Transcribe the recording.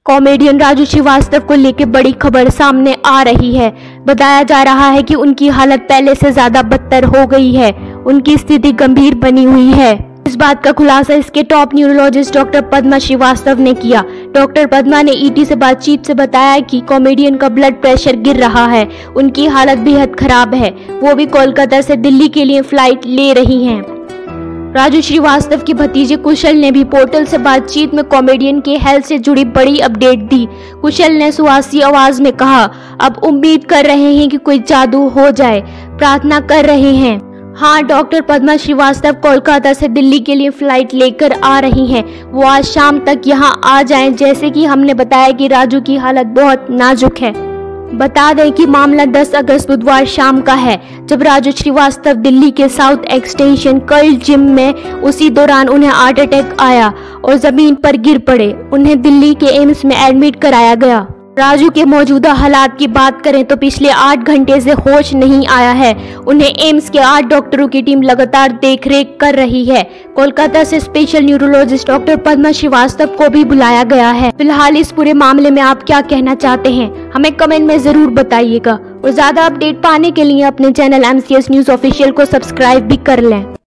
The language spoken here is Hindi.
कॉमेडियन राजू श्रीवास्तव को लेकर बड़ी खबर सामने आ रही है। बताया जा रहा है कि उनकी हालत पहले से ज्यादा बदतर हो गई है। उनकी स्थिति गंभीर बनी हुई है। इस बात का खुलासा इसके top neurologist doctor Padma Shrivastava ने किया। डॉक्टर पद्मा ने ईटी से बातचीत से बताया कि कॉमेडियन का ब्लड प्रेशर गिर रहा है। उनकी हालत बेहद खराब है। वो भी कोलकाता से दिल्ली के लिए फ्लाइट ले रही हैं। राजू श्रीवास्तव की भतीजे कुशल ने भी पोर्टल से बातचीत में कॉमेडियन के हेल्थ से जुड़ी बड़ी अपडेट दी। कुशल ने सुहासी आवाज में कहा, अब उम्मीद कर रहे हैं कि कोई जादू हो जाए, प्रार्थना कर रहे हैं। हाँ, डॉक्टर पद्मा श्रीवास्तव कोलकाता से दिल्ली के लिए फ्लाइट लेकर आ रही हैं। वो आज शाम तक यहाँ आ जाएं। जैसे कि हमने बताया कि राजू की हालत बहुत नाजुक है। बता दें कि मामला 10 अगस्त बुधवार शाम का है, जब राजू श्रीवास्तव दिल्ली के साउथ एक्सटेंशन कर्ल जिम में उसी दौरान उन्हें हार्ट अटैक आया और जमीन पर गिर पड़े। उन्हें दिल्ली के एम्स में एडमिट कराया गया। राजू के मौजूदा हालात की बात करें तो पिछले 8 घंटे से होश नहीं आया है। उन्हें एम्स के 8 डॉक्टरों की टीम लगातार देखरेख कर रही है। कोलकाता से special neurologist doctor Padma Shrivastava को भी बुलाया गया है। फिलहाल इस पूरे मामले में आप क्या कहना चाहते हैं, हमें कमेंट में जरूर बताइएगा। और ज्यादा अपडेट पाने के लिए अपने चैनल MCS न्यूज ऑफिशियल को सब्सक्राइब भी कर लें।